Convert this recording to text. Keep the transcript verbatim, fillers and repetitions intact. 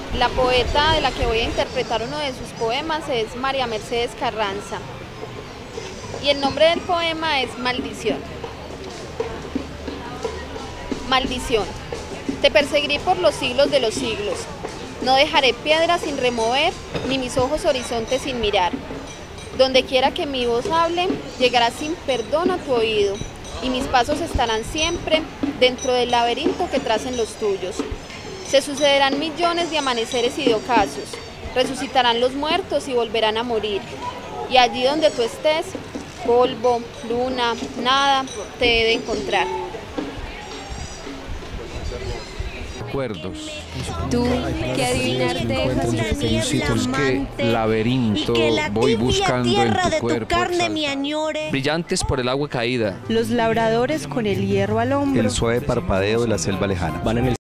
La poeta de la que voy a interpretar uno de sus poemas es María Mercedes Carranza. Y el nombre del poema es Maldición. Maldición. Te perseguiré por los siglos de los siglos. No dejaré piedra sin remover, ni mis ojos horizontes sin mirar. Donde quiera que mi voz hable, llegará sin perdón a tu oído, y mis pasos estarán siempre dentro del laberinto que tracen los tuyos. Se sucederán millones de amaneceres y de ocasos, resucitarán los muertos y volverán a morir. Y allí donde tú estés, polvo, luna, nada, te he de encontrar. Recuerdos. Tú que adivinar dejas La niebla amante, que laberinto y que la voy tibia buscando en tierra tu de tu cuerpo carne exaltado. me añore. Brillantes por el agua caída. los labradores con el hierro al hombro. El suave parpadeo de la selva lejana. Van en el